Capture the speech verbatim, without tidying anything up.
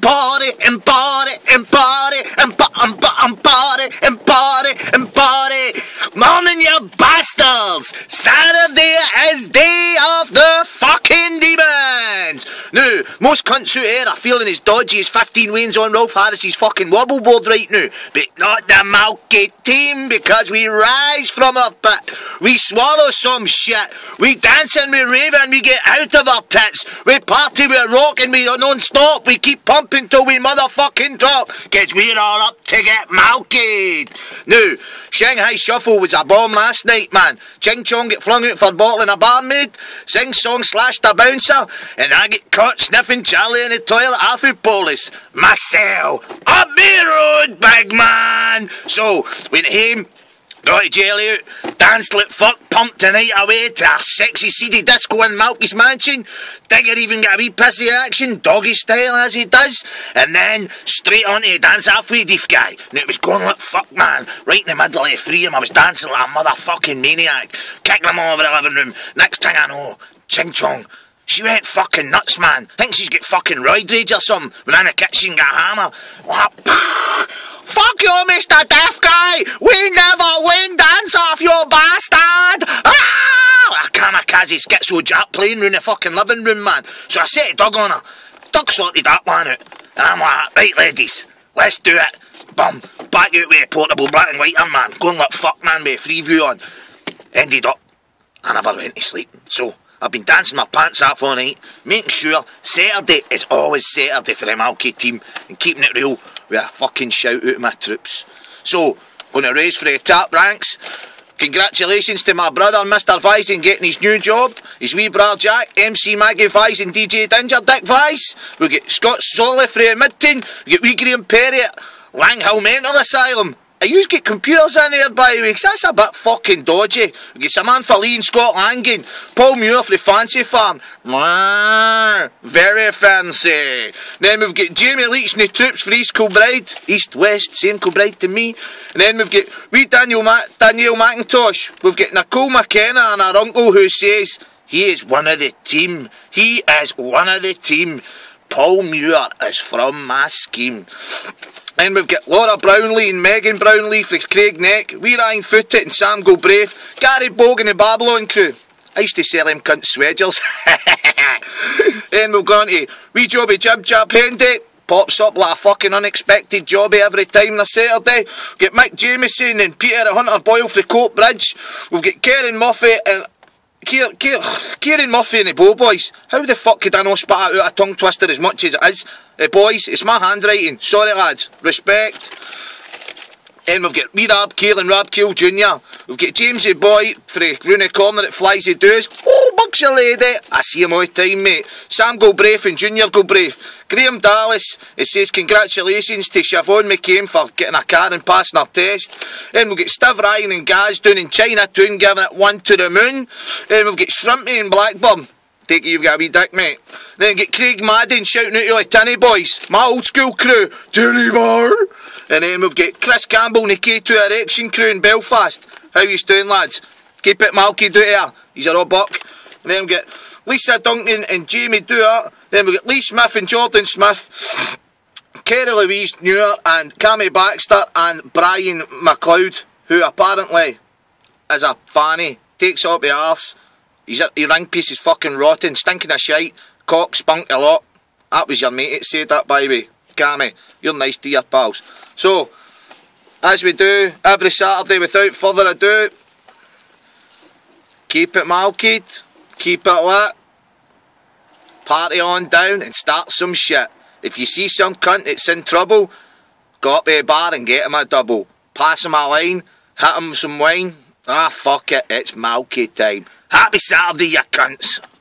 party and party and party and pa- and pa- and party and party and party. Morning, you bastards! Saturday is day of the fucking demons! Now, most cunts out here are feeling as dodgy as fifteen wains on Rolf Harris's fucking wobble board right now, but not the Malky team, because we rise from our pit, we swallow some shit, we dance and we rave and we get out of our pits, we party, we rock and we non-stop, we keep pumping till we motherfucking drop, cause we're all up to get Malkied. Now, Shanghai Shuffle was a bomb last night, man. Ching Chong get flung out for bottling a barmaid, Sing Song slashed a bouncer, and I get caught sniffing Charlie in the toilet half of Polis. Myself, up me road, big man. So, went home, got a jelly out, danced like fuck, pumped the night away to a sexy seedy disco in Malky's mansion. Digger even got a wee pissy action, doggy style as he does, and then straight on to dance off with Deef Guy. And it was going like fuck, man. Right in the middle of the three of them, I was dancing like a motherfucking maniac, kicking them all over the living room. Next thing I know, Ching Chong, she went fucking nuts, man. Thinks she's got fucking roid rage or something. Went in the kitchen, got a hammer. What? Fuck you, Mister Deaf Guy! We never win dance off, you bastard! Ah! A kamikaze schizo jap playing round the fucking living room, man. So I set a dog on her. Doug sorted that one out. And I'm like, right ladies, let's do it. Bum, back out with a portable black and white, man. Going like fuck, man, with a free view on. Ended up, I never went to sleep. So, I've been dancing my pants off all night, making sure Saturday is always Saturday for the Malky team, and keeping it real with a fucking shout out to my troops. So, going to raise for the top ranks. Congratulations to my brother Mister Vice in getting his new job. His wee brother Jack, M C Maggie Vice and D J Dinger Dick Vice. We get Scott Solly for the Midtown. We get wee Graham Perry at Lang Hill Mental Asylum. I used to get computers in there, by the way, because that's a bit fucking dodgy. We get Samantha Lee and Scott Langan, Paul Muir for the Fancy Farm. Mwah, very fancy. Then we've got Jamie Leach and the troops for East Kilbride. East, West, same Kilbride to me. And then we've got wee Daniel, Ma Danielle McIntosh. We've got Nicole McKenna and our uncle who says he is one of the team. He is one of the team. Paul Muir is from my scheme. And we've got Laura Brownlee and Megan Brownlee for Craig Neck, Wee Ryan Footit and Sam Galbraith, Gary Bogan and Babylon crew. I used to sell them cunt swedgers. Then we'll go on to wee Jobby Jib Jab Hendy. Pops up like a fucking unexpected jobby every time on a Saturday. We've got Mick Jamieson and Peter at Hunter Boyle for Coat Bridge. We've got Karen Murphy and Kieran, Kieran Murphy and the Bow Boys. How the fuck could I not spat out a tongue twister as much as it is? Uh, boys, it's my handwriting. Sorry lads. Respect. And we've got wee Rab Keel and Rab Keel Junior We've got Jamesy Boy for the Rooney Corner that flies the doos. Oh, Bugs a lady. I see him all the time, mate. Sam Galbraith and Junior Galbraith. Graham Dallas, it says congratulations to Siobhan McCain for getting a car and passing her test. And we've got Steve Ryan and Gaz down in Chinatown giving it one to the moon. And we've got Shrimpy and Blackburn. Take it you've got a wee dick, mate. Then get Craig Madden shouting out to the Tinny Boys. My old school crew. Tinny Bar. And then we've got Chris Campbell and the K two Erection crew in Belfast. How you doing, lads? Keep it Malky do here. He's a raw buck. And then we've got Lisa Duncan and Jamie Dewar. Then we've got Lee Smith and Jordan Smith. Kerry Louise Newer and Cammy Baxter and Brian McLeod, who apparently is a fanny. Takes up the arse. His, his ring piece is fucking rotten, stinking of shite, cock spunk a lot. That was your mate that said that, by the way. Cammy, you're nice to your pals. So, as we do every Saturday, without further ado, keep it Malkied, keep it lit, party on down and start some shit. If you see some cunt that's in trouble, go up to the bar and get him a double. Pass him a line, hit him some wine. Ah, fuck it, it's Malky time. Happy Saturday, you cunts.